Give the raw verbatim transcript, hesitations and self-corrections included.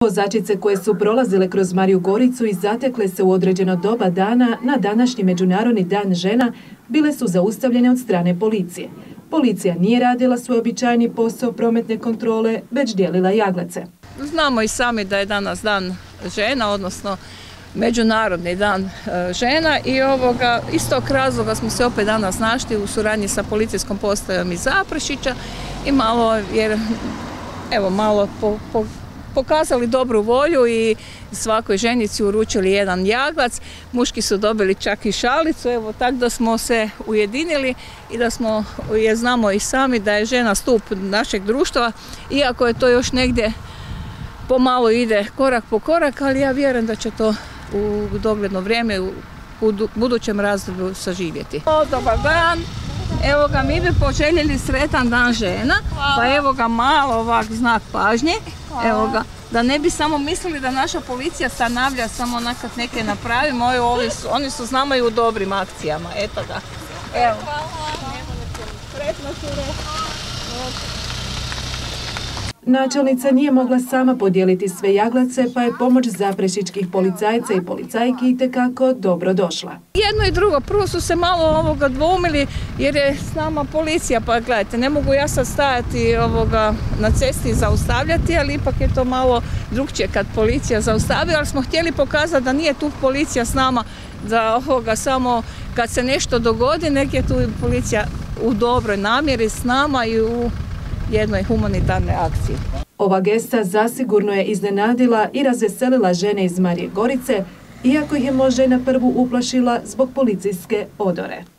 Vozačice koje su prolazile kroz Mariju Goricu i zatekle se u određeno doba dana na današnji Međunarodni dan žena bile su zaustavljene od strane policije. Policija nije radila svoj običajni posao prometne kontrole, već dijelila jaglece. Znamo i sami da je danas dan žena, odnosno Međunarodni dan žena i ovoga, iz tog razloga smo se opet danas našli u suradnji sa policijskom postajom iz Zaprešića i malo, jer, evo, malo po, po, pokazali dobru volju i svakoj ženici uručili jedan jaglac. Muški su dobili čak i šalicu, evo, tako da smo se ujedinili i da smo, jer znamo i sami da je žena stup našeg društva, iako je to još negdje pomalo ide korak po korak, ali ja vjerujem da će to u dogledno vrijeme, u budućem razdoblju saživjeti. Dobar dan, evo ga, mi bi poželjeli sretan dan žena, pa evo ga malo ovak znak pažnje, evo ga, da ne bi samo mislili da naša policija stanavlja samo onakad neke napravimo, ovi su, oni su znamo i u dobrim akcijama, eto ga, evo. Sretno cure. Načelnica nije mogla sama podijeliti sve jaglace, pa je pomoć zaprešičkih policajca i policajki itekako dobro došla. Jedno i drugo, prvo su se malo ovoga dvoumili jer je s nama policija, pa gledajte, ne mogu ja sad stajati ovoga na cesti i zaustavljati, ali ipak je to malo drugčije kad policija zaustavi, ali smo htjeli pokazati da nije tu policija s nama, da ovoga samo kad se nešto dogodi, nek je tu policija u dobroj namjeri s nama i u jednoj humanitarnoj akciji. Ova gesta zasigurno je iznenadila i razveselila žene iz Marije Gorice, iako ih je možda i na prvu uplašila zbog policijske odore.